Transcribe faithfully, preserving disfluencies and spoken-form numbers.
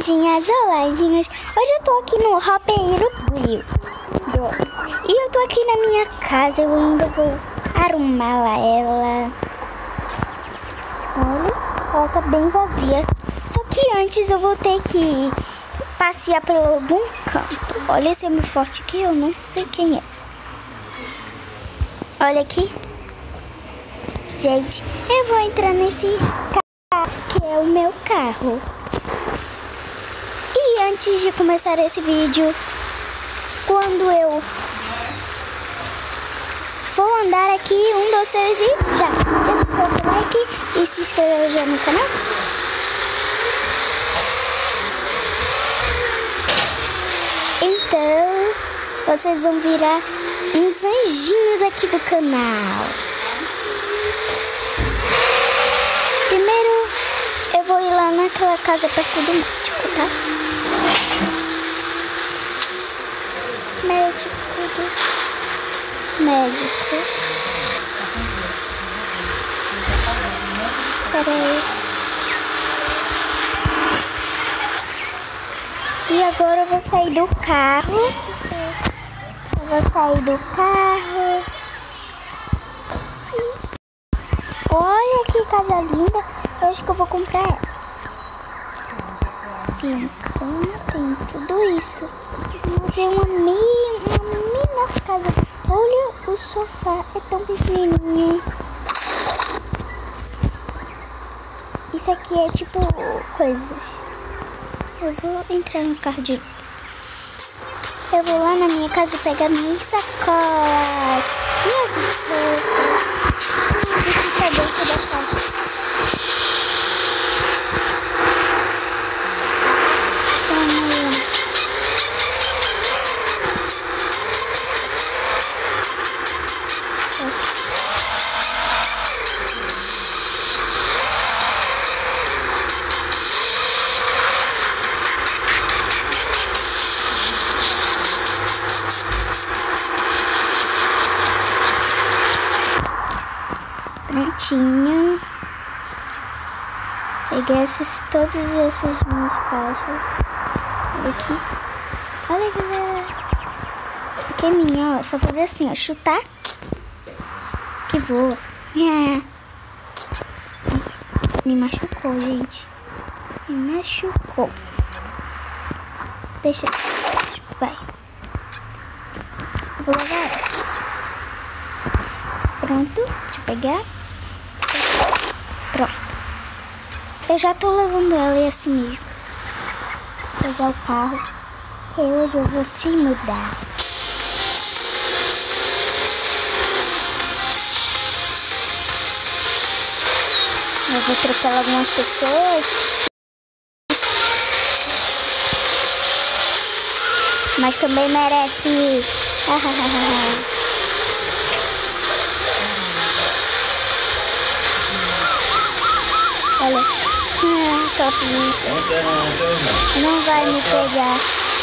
lojinhas, olá, lojinhas. Hoje eu tô aqui no Roupeiro Grill. E eu tô aqui na minha casa, eu ainda vou arrumar ela. Olha, ela tá bem vazia. Só que antes eu vou ter que passear por algum canto. Olha esse homem forte aqui, eu não sei quem é. Olha aqui. Gente, eu vou entrar nesse carro, que é o meu carro. E antes de começar esse vídeo, quando eu for andar aqui, um, dois, três e já. Deixa o like e se inscreva já no canal. Então, vocês vão virar uns anjinhos aqui do canal. Primeiro, eu vou ir lá naquela casa perto do médico, tá? Médico. Médico. Pera aí. E agora eu vou sair do carro. Eu vou sair do carro. Olha que casa linda. Eu acho que eu vou comprar ela. Tem cama, tem tudo isso. Mas é uma mini, uma menor casa. Olha, o sofá é tão pequenininho. Isso aqui é tipo coisas. Eu vou entrar no carro de novo. Eu vou lá na minha casa pegar minhas sacolas. Minhas roupas. E tá dentro da casa. Prontinho. Peguei esses, todos esses minhas caixas. Olha aqui. Olha, galera. Isso aqui é minha, ó. Só fazer assim, ó. Chutar. Que voa. É. Me machucou, gente. Me machucou. Deixa. Vai. Vou levar essas. Pronto. Deixa eu pegar. Pronto. Eu já tô levando ela e assim mesmo. Vou pegar o carro. Que hoje eu vou se mudar. Eu vou trocar algumas pessoas. Mas também merece. Olha, ah, top isso. Não vai me pegar.